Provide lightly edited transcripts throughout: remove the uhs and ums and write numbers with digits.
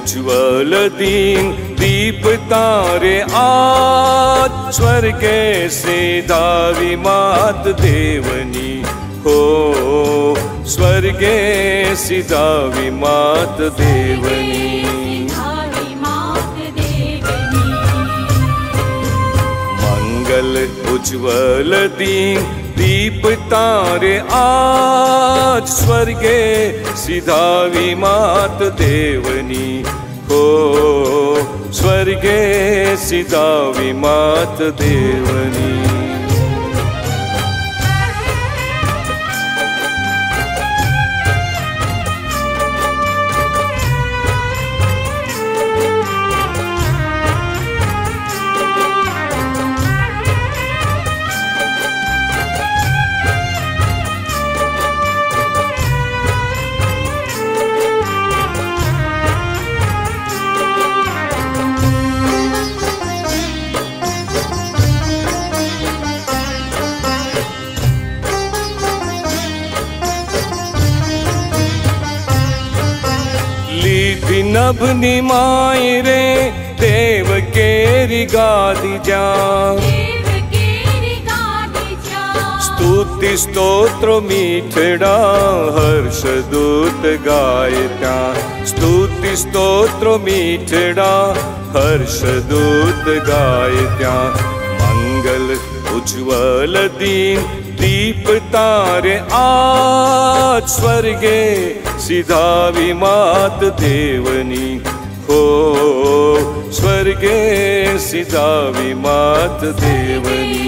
उज्ज्वल दीन दीप तारे आज स्वर्गे सिधावी मात देवनी हो स्वर्गे सिधावी मात देवनी मंगल उज्ज्वल दीन दीप तारे आज स्वर्गे सिधावी मात देवनी हो स्वर्गे सिधावी मात देवनी नभ निमाई रे देव केरी गादी जा स्तुति स्तोत्र मीठड़ा हर्ष दूत गायता स्तुति स्तोत्र मीठड़ा हर्ष दूत गायता मंगल उज्ज्वल दीन दीप तारे आज स्वर्गे सिधावी मात देवनी हो स्वर्गे सिधावी मात देवनी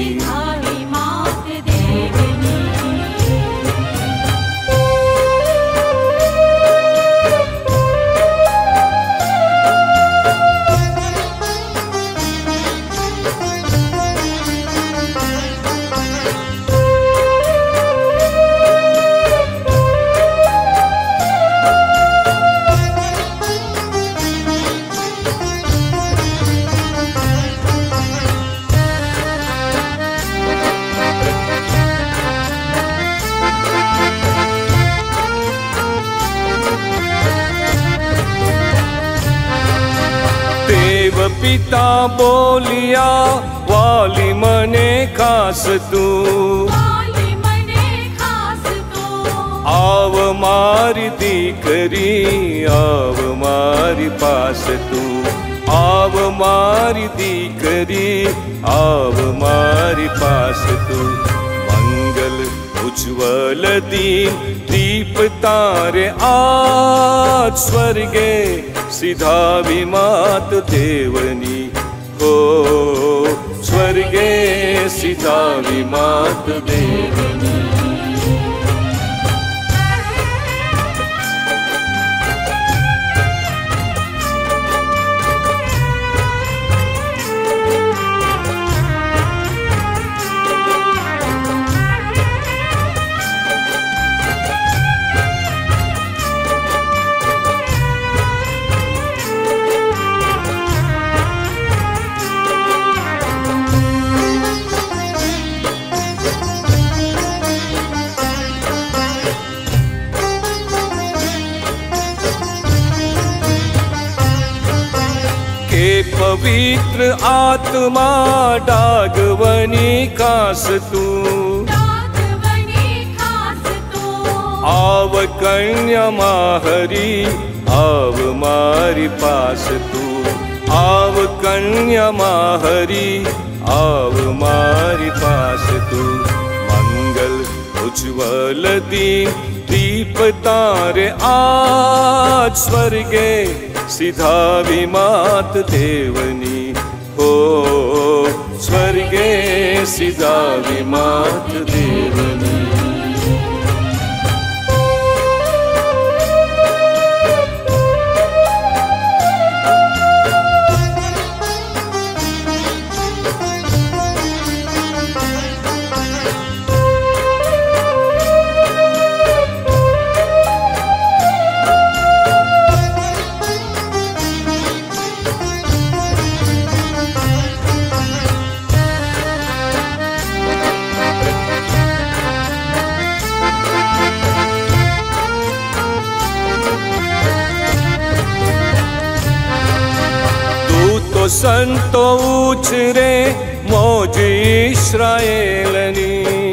पिता बोलिया वाली मने खास तू आव मारी दीकरी आव मारी पास तू आव मारी दीकरी आव मारी पास तू मंगल उज्ज्वल दीन दीप तारे आज स्वर्गे सिधावी मात देवनी हो स्वर्गे सिधावी मात देवनी पवित्र आत्मा डागवनी खास तू आव कन्या माहरी आव मारी पास तू आव कन्या माहरी आव मारी पास तू मंगल उज्ज्वल दीन दीप तारे आज स्वर्गे सिधावी मात देवनी हो स्वर्गे सिधावी मात देवनी तो संतो उचरे मौज इस्राएलनी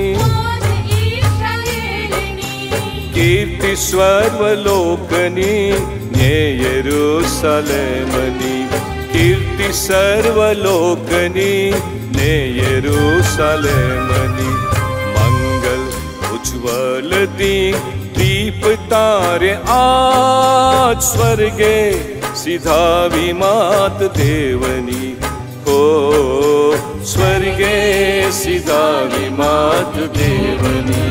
कीर्ति सर्वलोकनी ने यरूशलेमनी कीर्ति सर्वलोकनी ने यरूशलेमनी मंगल उज्ज्वल दीप तारे आज स्वर्गे सिधावी मात देवनी हो स्वर्गे सिधावी मात देवनी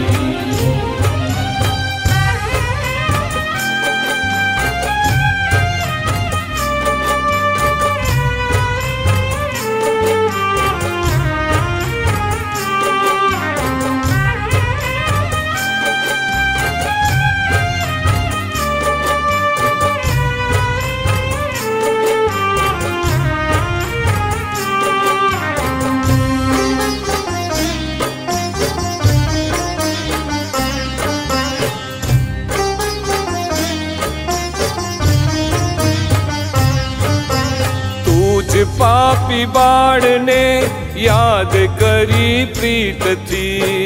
पापी बाढ़ ने याद करी प्रीत थी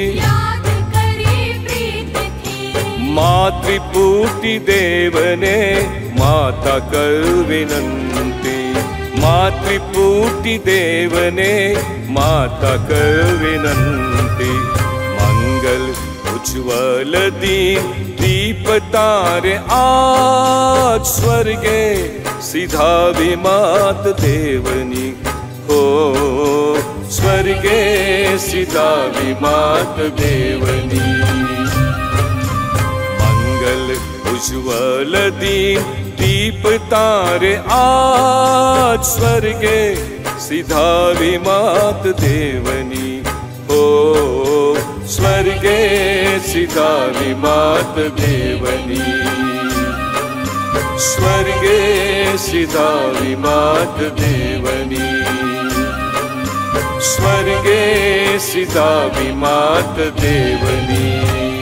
मातृपुटी देव ने माता कर विनंती मातृपुटी देव ने माता कर विनंती मंगल उज्ज्वल दीप तारे आज स्वर्गे सिधावी मात देवनी हो स्वर्गे सिधावी मात देवनी मंगल उज्ज्वल दीप तारे आज स्वर्गे सिधावी मात देवनी हो स्वर्गे सिधावी मात देवनी स्वर्गे सिधावी मात देवनी स्वर्गे सिधावी मात देवनी।